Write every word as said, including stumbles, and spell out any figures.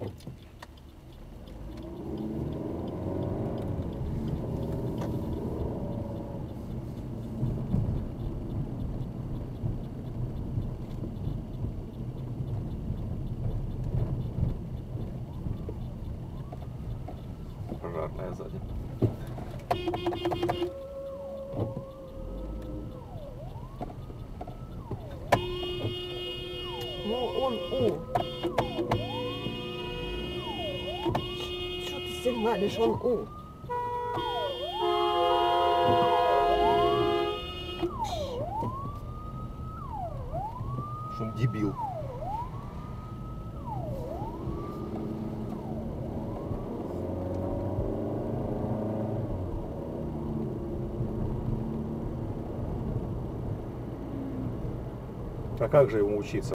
Пожарная сзади. Ну, он У. Что ты сигналишь? Он У. Шум дебил. А как же ему учиться?